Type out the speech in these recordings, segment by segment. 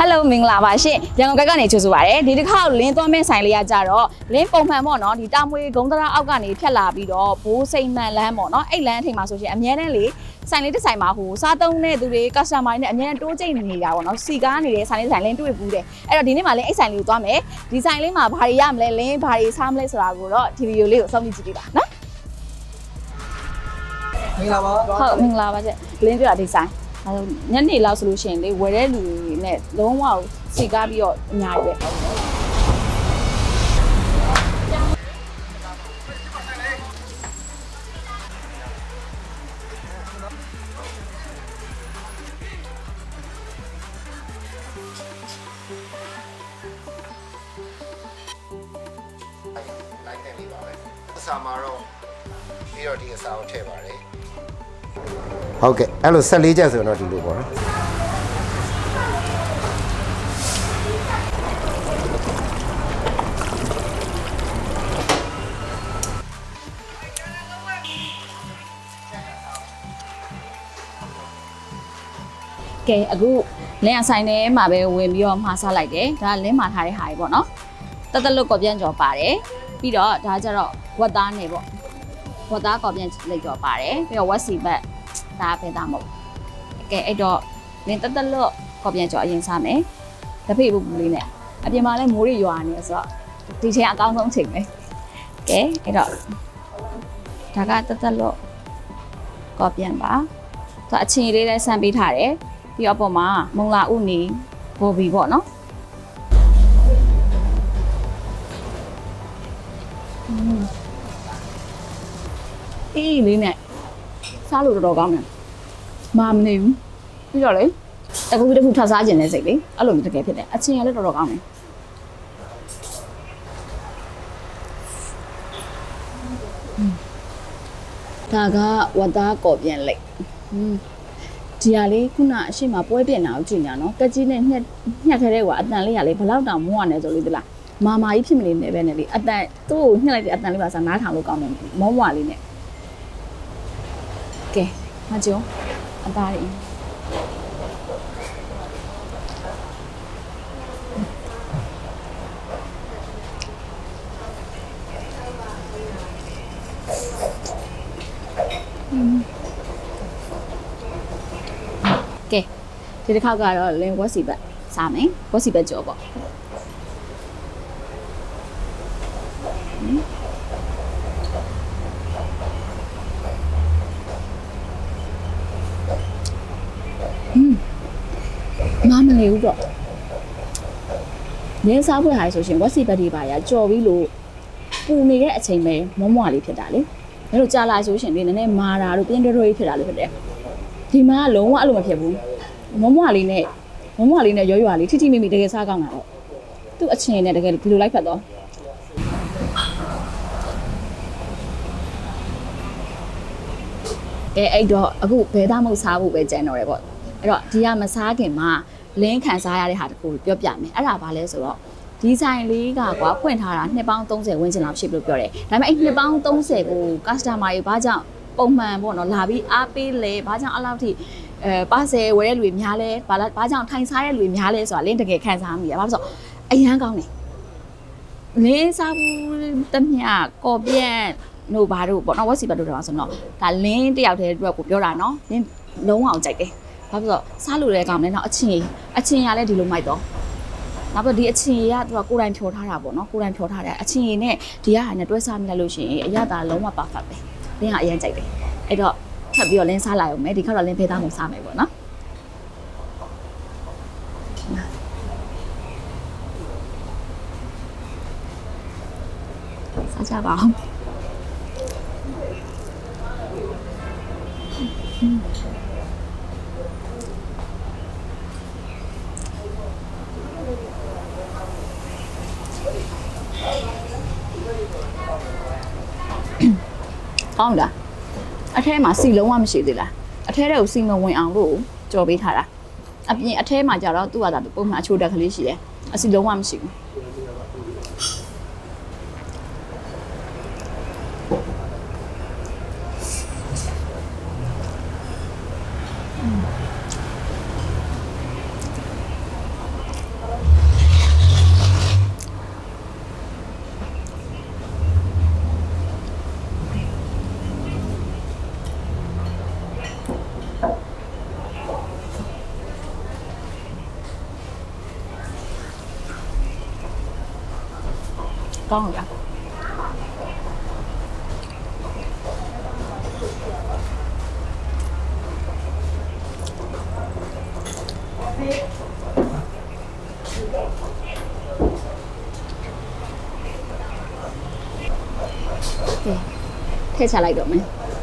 Hello မင်္ဂလာပါရှင်ရန်ကုန်ကနေကြိုဆိုပါရစေဒီတစ်ခါလင်းသွားမဲ့ဆိုင်လေးကကြတော့လင်းပုံမှန်ပေါ့နော်ဒီတာမွေဂုံးတရာအောက်ကနေဖြတ်လာပြီးတော့ဘိုးစိန်မှန်လမ်းပေါ့နော်အဲ့လမ်းထိပ်မှာဆိုရှင်အများနဲ့လေဆိုင်လေးတစ်ဆိုင်မှာဟိုစားသုံးတဲ့သူတွေ customer တွေနဲ့အများနဲ့တိုးကျိတ်နေတာပေါ့နော်စီကားနေတဲ့ဆိုင်လေးဆိုင်လင်းတွေ့ဘူးတယ်အဲ့တော့ဒီနေ့မှလင်းအဲ့ဆိုင်လေးကိုသွားမယ်ဒီဆိုင်လေးမှာဘာတွေရမလဲလင်းဘာတွေစားမလဲဆိုတာကိုတော့ဒီဗီဒီယိုလေးကိုစောင့်ကြည့်ကြည့်ပါနော်မင်္ဂလာပါဟုတ်မင်္ဂလာပါကျလင်းပြတာဒီဆိုင်ညနေလောက်ဆိုလို့ရှိရင်လေဝယ်တဲ့လူတွေနဲ့လုံးဝစီကားပြီးတော့အများကြီးပဲလိုက်တယ်လေးပါပဲအစာမှာတော့ပြီးတော့ဒီအစာကိုထည့်ပါတယ်ဟုတ်ကဲ့အဲ့လို14ချက်ဆိုတော့ဒီလိုပေါ့နော်ကဲအခုလင်းအဆိုင်ထဲမှာပဲဝင်ပြီးတော့မှားစားလိုက်တယ်ဒါလင်းမှာထားတဲ့ဟာကြီးပေါ့နော်တက်တက်လွတ်ကော်ပြန်ကြော်ပါတယ်ပြီးတော့ဒါကြတော့ဝက်သားနေပေါ့ဝက်သားကော်ပြန်လက်ကြော်ပါတယ်ပြီးတော့ဝက်စီဘက်ဒါပဲသားမဟုတ်ကဲအဲ့တော့လင်းတက်တက်လွတ်ကော်ပြန်ကြော်အရင်စားမယ်တဖိတ်ပူပူလေးနဲ့အပြင်မှာလည်းမိုးတွေရွာနေဆိုတော့ဒီချိန်အကောင်းဆုံးချိန်ပဲကဲအဲ့တော့ဒါကတက်တက်လွတ်ကော်ပြန်ပါဆိုအချင်းလေးလည်းဆန်ပေးထားတယ်ပြီးတော့အပေါ်မှာမုံလာဥနီဘော်ဘီပေါ့နော်အေးလေးနဲ့စားလို့တော်တော်ကောင်းတယ်မာမနေဘူးပြီးတော့လေတကူတစ်ခုထပ်စားခြင်းနဲ့စိတ်လေအဲ့လိုမျိုးတကယ်ဖြစ်တယ်အချင်းရလည်းတော်တော်ကောင်းတယ်ဒါကဝတ်သားကော်ပြန်လိုက်ဒီဟာလေးခုနအရှိမပွဲပြင်တာကိုကြည့်ညာနော်တက်ကြီးနဲ့ညှက်ခဲတဲ့ကွာအတန်လေးကလေဘလောက်တောင်မွားနေဆိုလို့ဒီလားမာမာကြီးဖြစ်မနေနဲ့ပဲနဲ့လေအတန်သူ့ကိုညှက်လိုက်တဲ့အတန်လေးပါစားနားထောင်လို့ကောင်းတယ်မုံမွားလေးနဲ့ကဲမကျော်အသားလေးကဲဒီတစ်ခါကတော့လင်းဝက်စီဘက်စားမယ်ဝက်စီဘက်ကြော်ပေါ့မာမနေဘူးတော့ရင်းစားဖို့ဟာဆိုရှင်ဝက်စီဘက်ဒီပါရကြော်ပြီးလို့ပူနေတဲ့အချိန်ပဲမွမွလေးဖြစ်တာလေဒါလို့ကြာလာဆိုရှင်ဒီနည်းနည်းမာတာတို့ပြင်းတွဲတွဲဖြစ်တာလို့ဖြစ်တယ်ဒီမှာလုံးဝအဲ့လိုမဖြစ်ဘူးမွမွလေးနဲ့ရွရွလေးထိထိမိမိတကယ်စားကောင်းတာတော့သူ့အချင်းနဲ့တကယ်ဒီလိုလိုက်ဖက်တော့အဲ့တော့အခုဘဲသားမုတ်စားဖို့ပဲကြံတော့တယ်ပေါ့အဲ့တော့ဒီကမစားခင်မှာလင်းခံစားရတဲ့ဟာတခုပြောပြမယ်အဲ့ဒါဘာလဲဆိုတော့ဒီဆိုင်လေးကကွာဖွင့်ထားတာနှစ်ပေါင်း30ဝန်းကျင်လောက်ရှိလို့ပြောတယ်ဒါပေမဲ့အဲ့နှစ်ပေါင်း30ကို customer တွေဘာကြောင့်ပုံမှန်ပေါ့နော်လာပြီးအားပေးလေဘာကြောင့်အဲ့လောက်ထိပါဆယ်ဝယ်တဲ့လူတွေများလဲဘာကြောင့်ထိုင်စားတဲ့လူတွေများလဲဆိုတာလင်းတကယ်ခံစားမိရဘာလို့ဆိုအရန်ကောင်းတယ်လင်းစားဘူးတမျှကော်ပြန့်တို့ဘာတို့ပေါ့နော်ဝက်စီဘတ်တို့တော့ဆိုတော့ဒါလင်းတယောက်တည်းအတွက်ကိုပြောတာနော်လင်းလုံးဝအောင်ကြိုက်တယ်ဘာလို့ဆိုစားလို့လည်းကောင်းတယ်နော်အချင်းရလည်းဒီလိုမိုက်တော့နောက်ပြီးဒီအချင်းရကသူကကိုယ်တိုင်ဖြောထားတာပေါ့နော်ကိုယ်တိုင်ဖြောထားတယ်အချင်းရနဲ့ဒီကဟာနဲ့တွဲစားမိလိုက်လို့ရှိရင်အရသာလုံးဝ perfect ပဲလင်းကအရင်ကြိုက်တယ်အဲ့တော့ထပ်ပြီးတော့လင်းစားလိုက်အောင်မယ်ဒီခါတော့လင်းဖေးသားမှုစားမယ်ပေါ့နော်စားကြပါအောင်ကောင်းလားအထဲမှာစီလုံးဝမရှိသေးလားအထဲထဲကိုစီမဝင်အောင်လို့ကြော်ပေးထားတာအပြင်အထဲမှာကြတော့သူ့ဟာပုံမှန်အချိုးတက်ကလေးရှိတယ်အစီလုံးဝမရှိဘူးကောင်းလားထည့်ချလိုက်တော့မယ်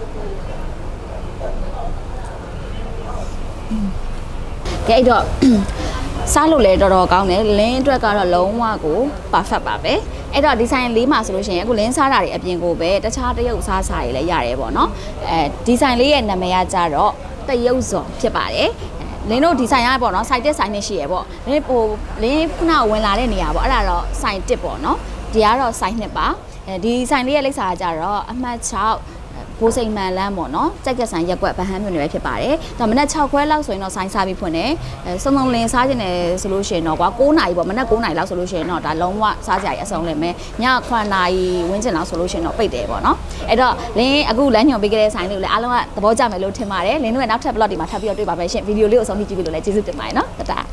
ကဲအဲ့တော့စားလို့လည်းတော်တော်ကောင်းတယ်လင်းအတွက်ကတော့လုံးဝကို perfect ပါပဲအဲ့တော့ဒီဆိုင်လေးမှာဆိုလို့ရှိရင်အခုလင်းစားတာတွေအပြင်ကိုပဲတခြားတရုတ်စားတွေလည်းရတယ်ပေါ့နော်ဒီဆိုင်လေးရဲ့နာမည်ကကြတော့တရုတ်ဇော်ဖြစ်ပါတယ်လင်းတို့ဒီဆိုင်ရပေါ့နော်ဆိုင်တက်ဆိုင်နဲ့ရှိရပေါ့လင်းလင်းခုနဝင်လာတဲ့နေရာပေါ့အဲ့ဒါတော့ဆိုင်တက်ပေါ့နော်ဒီကတော့ဆိုင်နှစ်ပါဒီဆိုင်လေးရဲ့လိပ်စာကကြတော့အမှတ်6ဘိုးစိန်မှန်လမ်းပေါ့နော်ကြက်ကဆိုင်ရက်ကွက်ဗဟန်းမြို့နယ်ပဲဖြစ်ပါတယ်ဒါမနက်6ခွဲလောက်ဆိုရင်တော့ဆိုင်စားပြီးဖွင့်တယ်စုံစုံလင်းစားခြင်းတယ်ဆိုလို့ရှိရင်တော့ကွာ9နာရီပေါ့မနက်9နာရီလောက်ဆိုလို့ရှိရင်တော့ဒါလုံးဝစားကြရအဆုံးလင်းမယ်ည9နာရီဝန်းကျင်လောက်ဆိုလို့ရှိရင်တော့ပိတ်တယ်ပေါ့နော်အဲ့တော့လင်းအခုလမ်းညွန်ပေးခဲ့တဲ့ဆိုင်လေးကိုလည်းအားလုံးကသဘောကျမယ်လို့ထင်ပါတယ်လင်းတို့ရဲ့နောက်ထပ် blog ဒီမှာထပ်ပြီးတော့တွေ့ပါမယ်ရှင်ဗီဒီယိုလေးကိုအဆုံးထိကြည့်ပြီးလို့လည်းကျေးဇူးတင်ပါတယ်နော်တတာ